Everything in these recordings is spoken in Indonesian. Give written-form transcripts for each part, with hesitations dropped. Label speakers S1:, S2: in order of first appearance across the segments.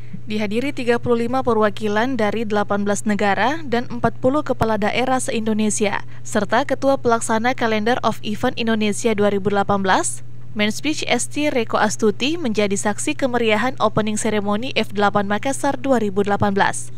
S1: Dihadiri 35 perwakilan dari 18 negara dan 40 kepala daerah se-Indonesia, serta Ketua Pelaksana Calendar of Event Indonesia 2018, Main Speech ST Reko Astuti menjadi saksi kemeriahan opening ceremony F8 Makassar 2018.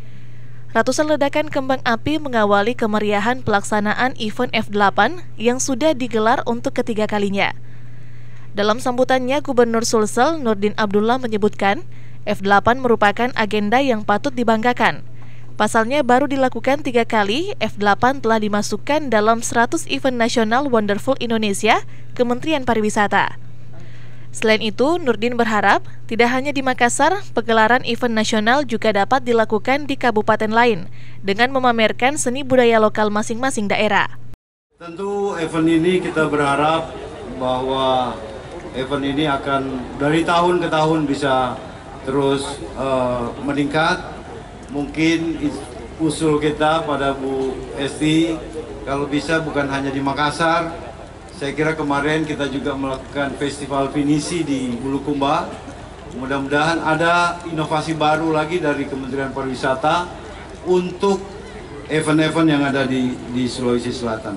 S1: Ratusan ledakan kembang api mengawali kemeriahan pelaksanaan event F8 yang sudah digelar untuk ketiga kalinya. Dalam sambutannya, Gubernur Sulsel Nurdin Abdullah menyebutkan, F8 merupakan agenda yang patut dibanggakan. Pasalnya baru dilakukan 3 kali, F8 telah dimasukkan dalam 100 event nasional Wonderful Indonesia, Kementerian Pariwisata. Selain itu, Nurdin berharap tidak hanya di Makassar, pegelaran event nasional juga dapat dilakukan di kabupaten lain dengan memamerkan seni budaya lokal masing-masing daerah.
S2: Tentu event ini kita berharap bahwa event ini akan dari tahun ke tahun bisa terus meningkat. Mungkin usul kita pada Bu Esti, kalau bisa bukan hanya di Makassar. Saya kira kemarin kita juga melakukan festival pinisi di Bulukumba. Mudah-mudahan ada inovasi baru lagi dari Kementerian Pariwisata untuk event-event yang ada di Sulawesi Selatan.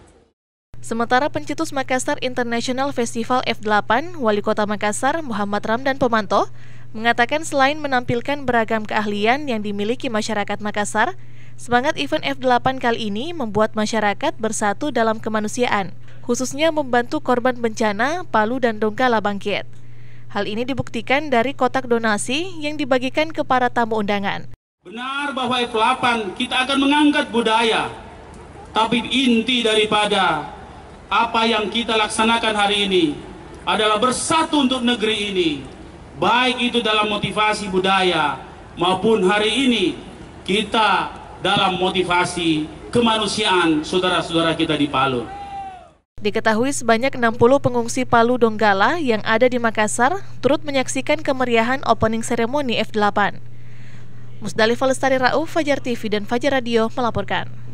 S1: Sementara pencetus Makassar International Festival F8, Wali Kota Makassar Muhammad Ramdan Pomanto, mengatakan selain menampilkan beragam keahlian yang dimiliki masyarakat Makassar, semangat event F8 kali ini membuat masyarakat bersatu dalam kemanusiaan, khususnya membantu korban bencana Palu dan Donggala bangkit. Hal ini dibuktikan dari kotak donasi yang dibagikan ke para tamu undangan.
S3: Benar bahwa F8 kita akan mengangkat budaya, tapi inti daripada apa yang kita laksanakan hari ini adalah bersatu untuk negeri ini, baik itu dalam motivasi budaya maupun hari ini kita dalam motivasi kemanusiaan saudara-saudara kita di Palu.
S1: Diketahui sebanyak 60 pengungsi Palu Donggala yang ada di Makassar turut menyaksikan kemeriahan opening ceremony F8. Musdalifah Lestari Rauf, Fajar TV dan Fajar Radio melaporkan.